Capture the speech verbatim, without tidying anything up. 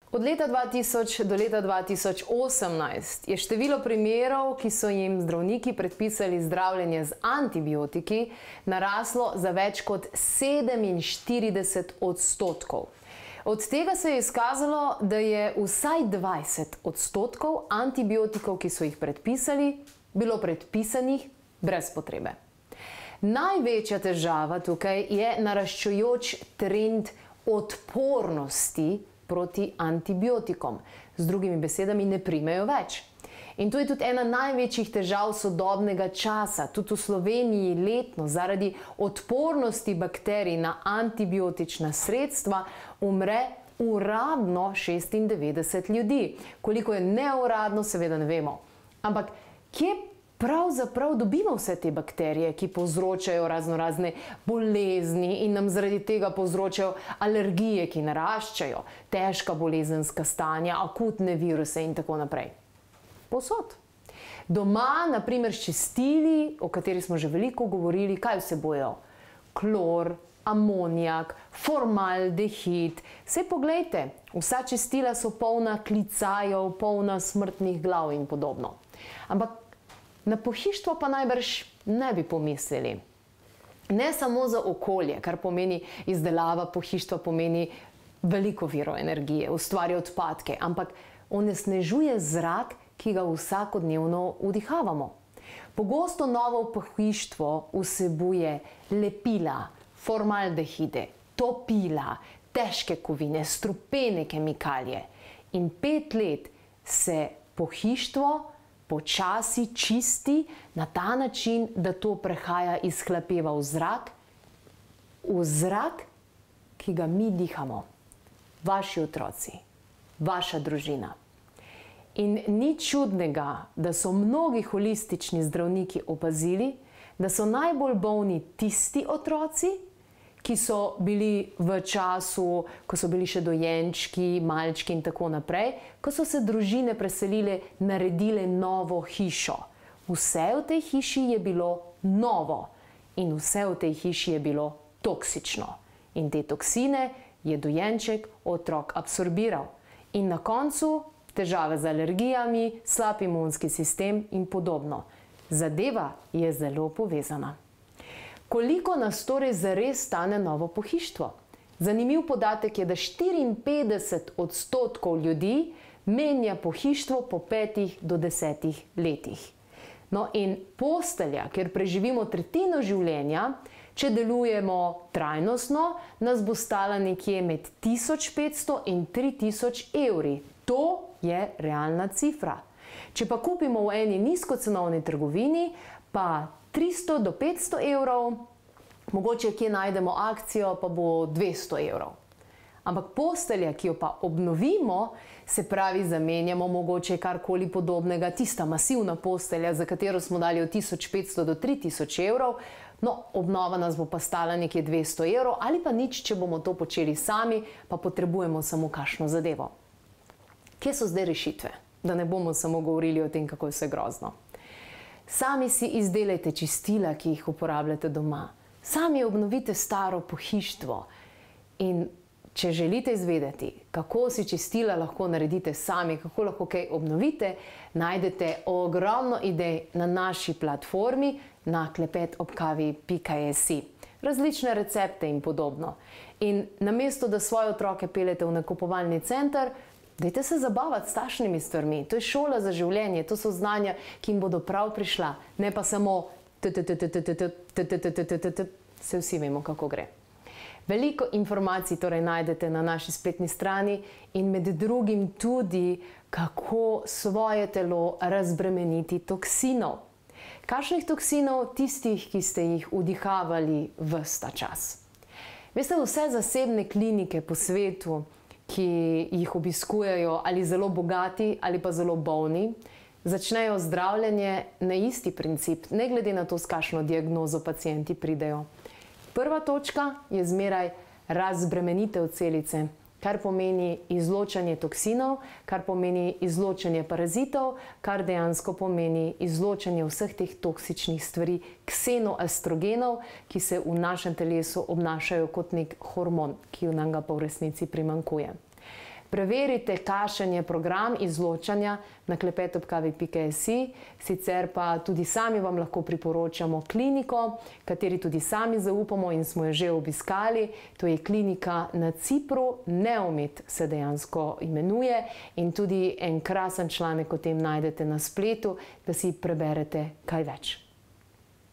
Od leta dva tisoč do leta dva tisoč osemnajst je število primerov, ki so jim zdravniki predpisali zdravljenje z antibiotiki, naraslo za več kot sedeminštirideset odstotkov. Od tega se je izkazalo, da je vsaj dvajset odstotkov antibiotikov, ki so jih predpisali, bilo predpisanih brez potrebe. Največja težava tukaj je naraščajoč trend odpornosti proti antibiotikom. Z drugimi besedami, ne primejo več. In to je tudi ena največjih težav sodobnega časa. Tudi v Sloveniji letno zaradi odpornosti bakterij na antibiotična sredstva umre uradno šestindevetdeset ljudi. Koliko je neuradno, seveda ne vemo. Ampak kje pravzaprav dobimo vse te bakterije, ki povzročajo raznorazne bolezni in nam zaradi tega povzročajo alergije, ki naraščajo, težka bolezenska stanja, akutne viruse in tako naprej? Povsod. Doma, na primer s čistili, o katerih smo že veliko govorili, kaj vsebujejo? Klor, amonijak, formaldehid. Saj poglejte, vsa čistila so polna klicajev, polna smrtnih glav in podobno. Ampak na pohištvo pa najbrž ne bi pomislili. Ne samo za okolje, kar pomeni izdelava pohištva, pomeni veliko virov energije, ustvarja odpadke, ampak onesnažuje zrak, ki ga vsakodnevno vdihavamo. Pogosto novo pohištvo vsebuje lepila, formaldehide, topila, težke kovine, strupene kemikalije. In pet let se pohištvo počasi čisti na ta način, da to prehaja iz hlapeva v zrak, v zrak, ki ga mi dihamo. Vaši otroci, vaša družina. In ni čudnega, da so mnogi holistični zdravniki opazili, da so najbolj bolni tisti otroci, ki so bili v času, ko so bili še dojenčki, malčki in tako naprej, ko so se družine preselile, naredile novo hišo. Vse v tej hiši je bilo novo in vse v tej hiši je bilo toksično. In te toksine je dojenček, otrok absorbiral. In na koncu težave z alergijami, slab imunski sistem in podobno. Zadeva je zelo povezana. Koliko nas torej zares stane novo pohištvo? Zanimiv podatek je, da štiriinpetdeset odstotkov ljudi menja pohištvo po petih do desetih letih. No in postelja, kjer preživimo tretjino življenja, če delujemo trajnostno, nas bo stala nekje med tisoč petsto in tri tisoč evri. To je realna cifra. Če pa kupimo v eni nizkocenovni trgovini, pa tristo do petsto evrov, mogoče kje najdemo akcijo, pa bo dvesto evrov. Ampak postelja, ki jo pa obnovimo, se pravi zamenjamo mogoče karkoli podobnega, tista masivna postelja, za katero smo dali od tisoč petsto do tri tisoč evrov, no, obnova nas bo pa stala nekje dvesto evrov, ali pa nič, če bomo to počeli sami, pa potrebujemo samo kakšno zadevo. Kje so zdaj rešitve? Da ne bomo samo govorili o tem, kako je vse grozno. Sami si izdelajte čistila, ki jih uporabljate doma. Sami obnovite staro pohištvo. In če želite izvedeti, kako si čistila lahko naredite sami, kako lahko kaj obnovite, najdete ogromno idej na naši platformi na klepet ob kavi pika si. Različne recepte in podobno. In namesto, da svoje otroke peljete v nakupovalni center, dajte se zabavati s takšnimi stvarmi. To je šola za življenje, to so znanja, ki jim bodo prav prišla. Ne pa samo se vsi vemo, kako gre. Veliko informacij torej najdete na naši spletni strani in med drugim tudi, kako svoje telo razbremeniti toksinov. Kakšnih toksinov? Tistih, ki ste jih vdihavali ves ta čas. Veste, vse zasebne klinike po svetu, ki jih obiskujejo ali zelo bogati ali pa zelo bolni, začnejo zdravljenje na isti princip, ne glede na to, s kakšno diagnozo pacienti pridejo. Prva točka je zmeraj razbremenitev celice, kar pomeni izločanje toksinov, kar pomeni izločanje parazitov, kar dejansko pomeni izločanje vseh teh toksičnih stvari, ksenoestrogenov, ki se v našem telesu obnašajo kot nek hormon, ki nam ga pa v resnici primanjkuje. Preverite, kakšen je program izločanja na klepet ob kavi pika si, sicer pa tudi sami vam lahko priporočamo kliniko, kateri tudi sami zaupamo in smo jo že obiskali. To je klinika na Cipru, Neomet se dejansko imenuje in tudi en krasen članek o tem najdete na spletu, da si preberete kaj več.